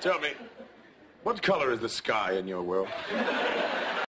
Tell me, what color is the sky in your world?